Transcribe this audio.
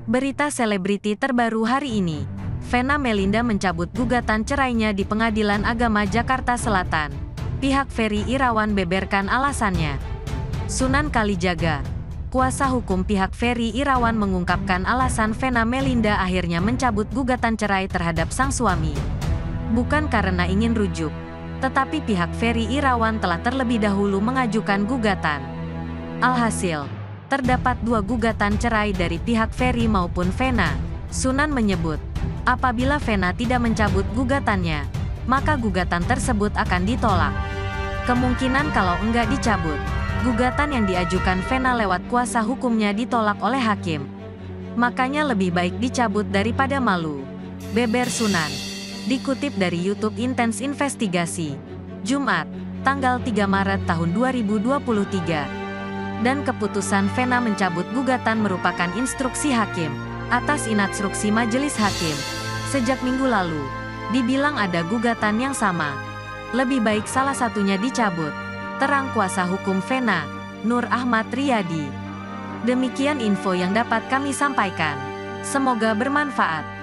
Berita selebriti terbaru hari ini. Vena Melinda mencabut gugatan cerainya di Pengadilan Agama Jakarta Selatan. Pihak Ferry Irawan beberkan alasannya. Sunan Kalijaga. Kuasa hukum pihak Ferry Irawan mengungkapkan alasan Vena Melinda akhirnya mencabut gugatan cerai terhadap sang suami. Bukan karena ingin rujuk, tetapi pihak Ferry Irawan telah terlebih dahulu mengajukan gugatan. Alhasil, terdapat 2 gugatan cerai dari pihak Ferry maupun Vena. Sunan menyebut, apabila Vena tidak mencabut gugatannya, maka gugatan tersebut akan ditolak. Kemungkinan kalau enggak dicabut, gugatan yang diajukan Vena lewat kuasa hukumnya ditolak oleh hakim. Makanya lebih baik dicabut daripada malu, beber Sunan. Dikutip dari YouTube Intens Investigasi, Jumat, tanggal 3 Maret tahun 2023. Dan keputusan Vena mencabut gugatan merupakan instruksi hakim, atas instruksi majelis hakim. Sejak minggu lalu, dibilang ada gugatan yang sama. Lebih baik salah satunya dicabut, terang kuasa hukum Vena, Nur Ahmad Riyadi. Demikian info yang dapat kami sampaikan. Semoga bermanfaat.